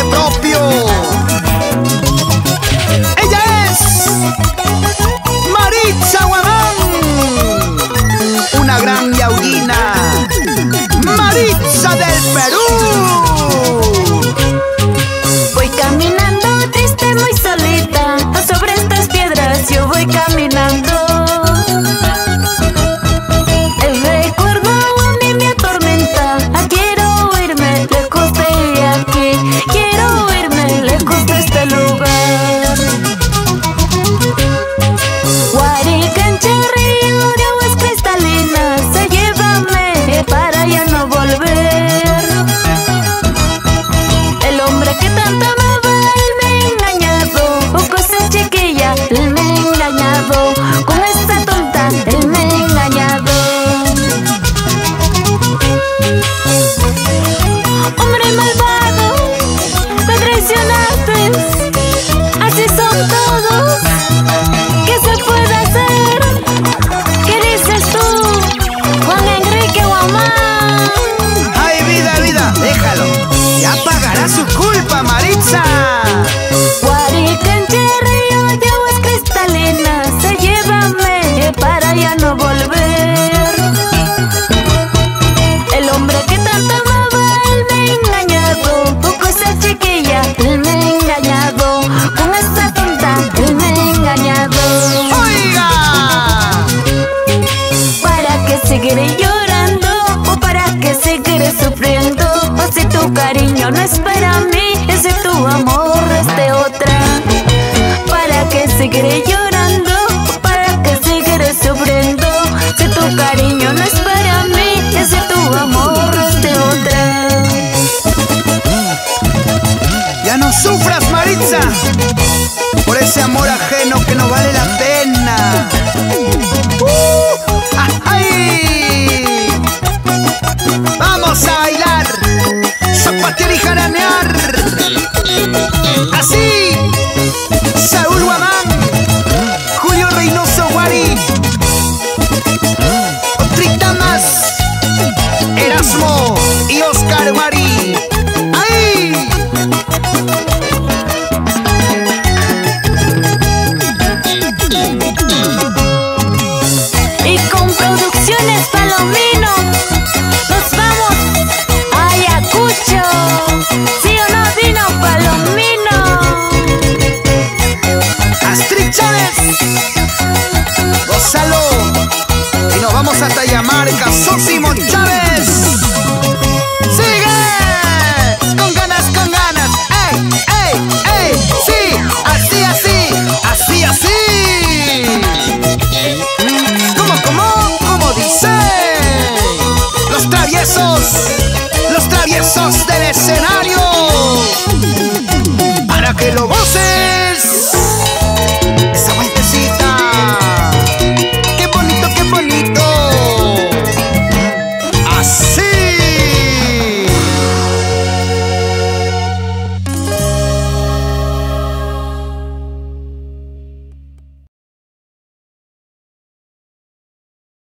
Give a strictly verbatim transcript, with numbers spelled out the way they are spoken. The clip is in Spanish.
propio. Ella es Maritza Guamán, una gran yauguina, Maritza del Perú. Voy caminando triste, muy solita, sobre estas piedras yo voy caminando. El recuerdo a mí me atormenta, quiero irme lejos de aquí, quiero irme lejos de este lugar. Guaricancha, río de aguas cristalinas, llévame para ya no volver. El hombre que tanto amaba, él me ha engañado, con esa chiquilla, él me ha engañado, con esta tonta, él me ha engañado. Hombre malvado, me traicionaste, así son todos. ¿Qué se puede hacer? ¿Qué dices tú, Juan Enrique Guamán? Ay, vida, vida, déjalo. Ya pagará su culpa, Maritza. Guaricancha, río de aguas cristalinas, llévame para ya no volver. El hombre que tanto amaba, él me ha engañado, con esa chiquilla, él me ha engañado, con esa tonta, él me ha engañado. ¡Oiga! ¿Para qué seguiré llorando? ¿O para qué seguiré sufriendo? O si tu cariño no es para mí, y si tu amor es de otra. ¿Para qué seguiré llorando? ¿O para qué seguiré sufriendo? Si tu cariño no es para mí, y si tu amor es de otra. Ya no sufras, Maritza, por ese amor ajeno que no vale la pena. ¡Uh! ¡Ay! Vamos a bailar, zapatear y jaranear. Así, Saúl Guamán, Julio Reynoso Guari, Otrita más, Erasmo y Oscar Guari. ¡Ay! Y con Producciones Palomino nos vamos a Ayacucho. ¿Sí o no vino Palomino? Astrid Chávez, gózalo. Y nos vamos hasta Yamarca, Sosi